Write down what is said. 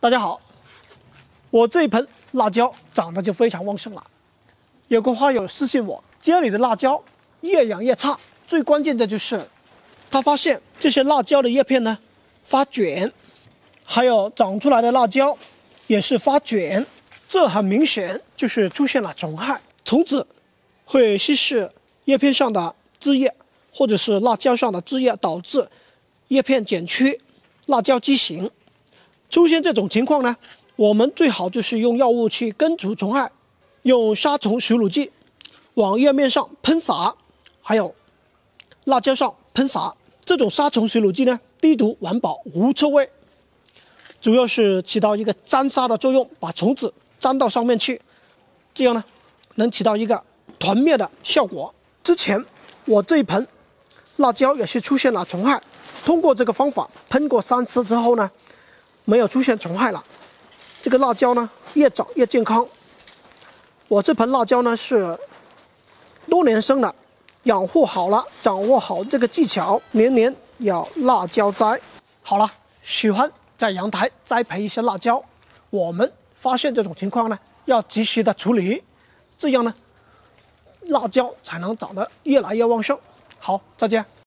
大家好，我这一盆辣椒长得就非常旺盛了。有个花友私信我，家里的辣椒越养越差，最关键的就是他发现这些辣椒的叶片呢发卷，还有长出来的辣椒也是发卷，这很明显就是出现了虫害。虫子会吸食叶片上的汁液，或者是辣椒上的汁液，导致叶片卷曲，辣椒畸形。出现这种情况呢，我们最好就是用药物去根除虫害，用杀虫除卤剂往叶面上喷洒，还有辣椒上喷洒。这种杀虫除卤剂呢，低毒环保无臭味，主要是起到一个粘杀的作用，把虫子粘到上面去，这样呢能起到一个团灭的效果。之前我这一盆辣椒也是出现了虫害，通过这个方法喷过3次之后呢，没有出现虫害了，这个辣椒呢越长越健康。我这盆辣椒呢是多年生的，养护好了，掌握好这个技巧，年年有辣椒栽。好了，喜欢在阳台栽培一些辣椒，我们发现这种情况呢，要及时的处理，这样呢，辣椒才能长得越来越旺盛。好，再见。